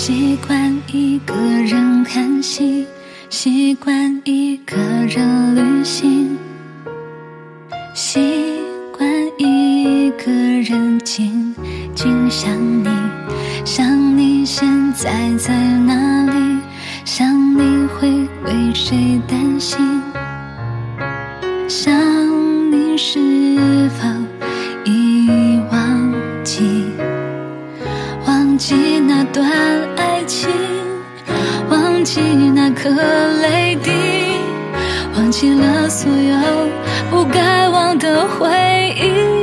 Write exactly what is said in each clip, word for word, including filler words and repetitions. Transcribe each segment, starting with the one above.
习惯一个人看戏，习惯一个人旅行，习惯一个人静静想你，想你现在在哪里，想你会为谁担心，想你是否已忘记，忘记那段爱情，忘记那颗泪滴，忘记了所有不该忘的回忆。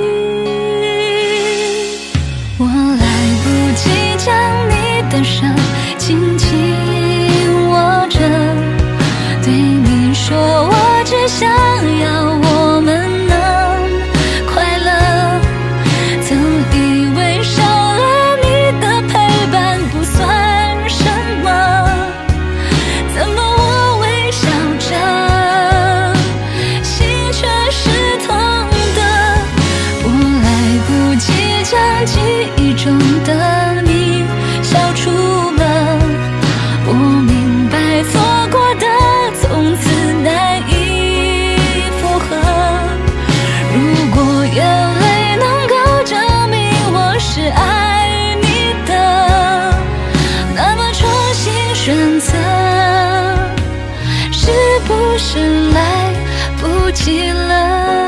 我来不及将你的手紧紧握着，对你说我只想要我们能快乐，曾以为少了你的陪伴不算什么，怎么我微笑着心却是痛的。我来不及将记忆中的你消除了，我明白错过的从此难以复合。如果眼泪能够证明我是爱你的，那么重新选择是不是来不及了？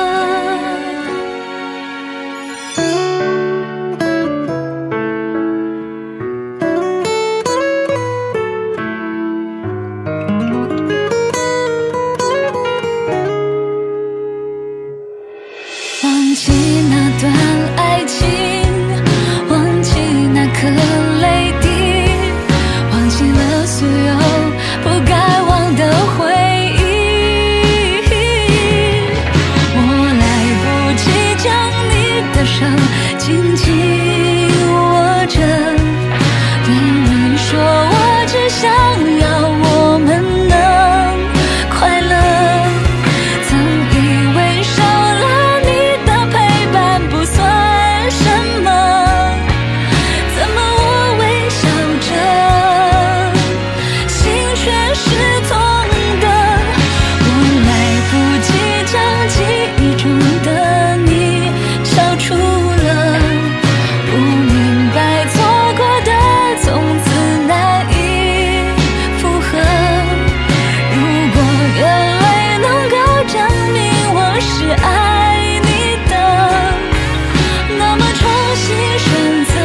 忘记那段爱情，忘记那颗泪滴，忘记了所有不该忘的回忆。我来不及将你的手紧紧握着，对你说我只想要我们能快乐，曾以为少了你的陪伴不算什么，怎么我微笑着心却是痛的。我来不及将记忆中的你消除了，我明白错过的从此难以复合。如果眼泪能够证明我是爱你的，那么重新选择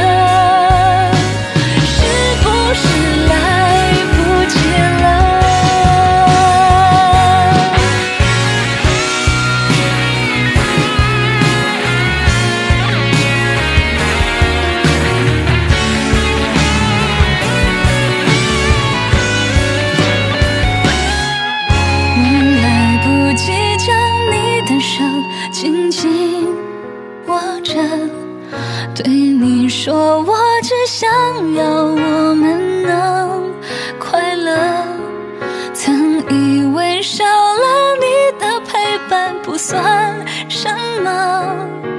是不是来不及了？我来不及将你的手紧紧握着，对你说我只想要我们能快乐，曾以为少了你的陪伴不算什么，